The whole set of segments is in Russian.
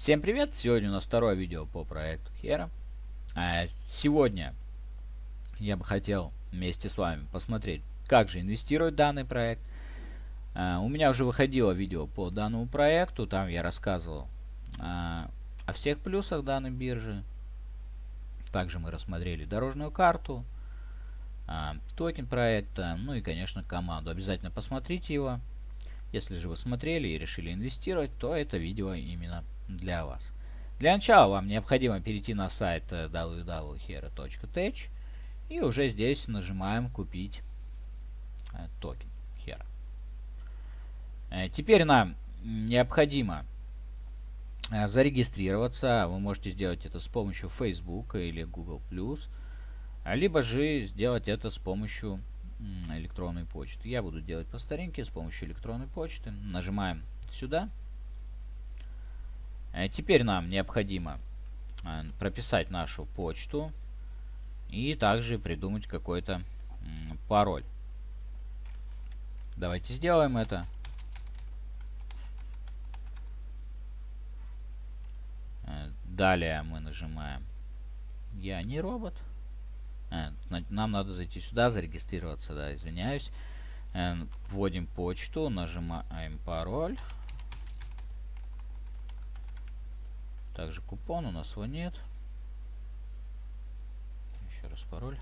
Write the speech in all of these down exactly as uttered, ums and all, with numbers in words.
Всем привет! Сегодня у нас второе видео по проекту Hera. А сегодня я бы хотел вместе с вами посмотреть, как же инвестировать в данный проект. А, у меня уже выходило видео по данному проекту, там я рассказывал а, о всех плюсах данной биржи. Также мы рассмотрели дорожную карту, а, токен проекта, ну и конечно команду. Обязательно посмотрите его. Если же вы смотрели и решили инвестировать, то это видео именно для вас. Для начала вам необходимо перейти на сайт дабл ю дабл ю дабл ю точка hera точка tech и уже здесь нажимаем купить э, токен Hera. Э, теперь нам необходимо э, зарегистрироваться. Вы можете сделать это с помощью Facebook или Google плюс, либо же сделать это с помощью э, электронной почты. Я буду делать по старинке с помощью электронной почты. Нажимаем сюда. Теперь нам необходимо прописать нашу почту и также придумать какой-то пароль. Давайте сделаем это. Далее мы нажимаем «Я не робот». Нам надо зайти сюда, зарегистрироваться, да, извиняюсь. Вводим почту, нажимаем пароль. Также купон, у нас его нет. Еще раз пароль.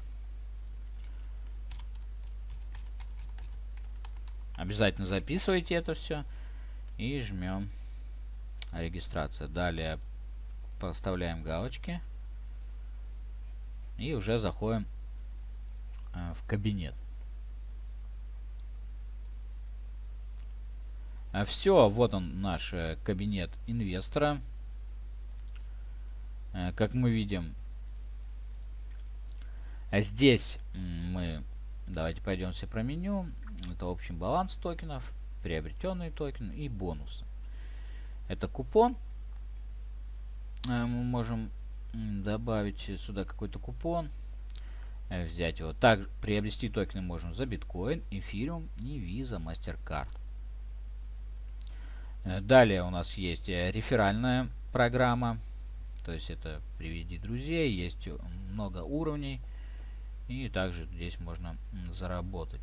Обязательно записывайте это все. И жмем регистрация. Далее проставляем галочки. И уже заходим э, в кабинет. А все, вот он наш э, кабинет инвестора. Как мы видим, здесь мы, давайте пройдемся про меню. Это общий баланс токенов, приобретенные токены и бонусы. Это купон. Мы можем добавить сюда какой-то купон, взять его. Также приобрести токены можем за биткоин, эфириум и виза, MasterCard. Далее у нас есть реферальная программа. То есть это приведи друзей, есть много уровней, и также здесь можно заработать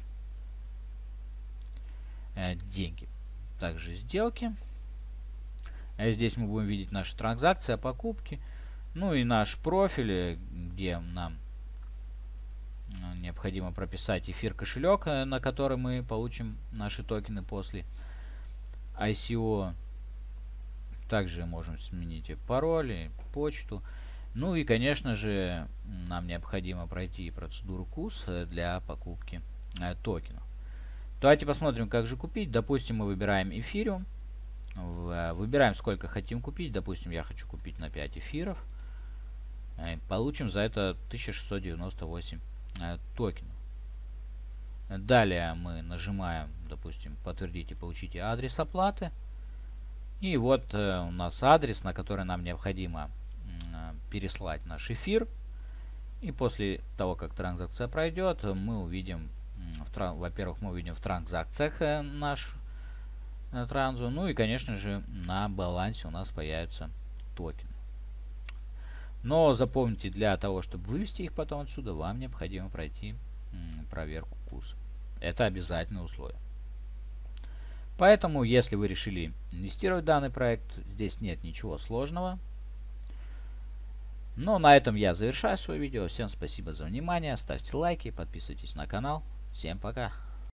э, деньги. Также сделки. А здесь мы будем видеть наши транзакции, покупки, ну и наш профиль, где нам необходимо прописать эфир кошелек, на который мы получим наши токены после ай си о. Также можем сменить пароли, почту. Ну и, конечно же, нам необходимо пройти процедуру кус для покупки э, токенов. Давайте посмотрим, как же купить. Допустим, мы выбираем эфириум. В, выбираем, сколько хотим купить. Допустим, я хочу купить на пять эфиров. Э, получим за это тысяча шестьсот девяносто восемь э, токенов. Далее мы нажимаем, допустим, подтвердите, получите адрес оплаты. И вот э, у нас адрес, на который нам необходимо э, переслать наш эфир. И после того, как транзакция пройдет, мы увидим, э, во-первых, мы увидим в транзакциях э, наш э, транзу. Ну и, конечно же, на балансе у нас появятся токены. Но запомните, для того, чтобы вывести их потом отсюда, вам необходимо пройти э, проверку кус. Это обязательное условие. Поэтому, если вы решили инвестировать в данный проект, здесь нет ничего сложного. Но на этом я завершаю свое видео. Всем спасибо за внимание. Ставьте лайки, подписывайтесь на канал. Всем пока.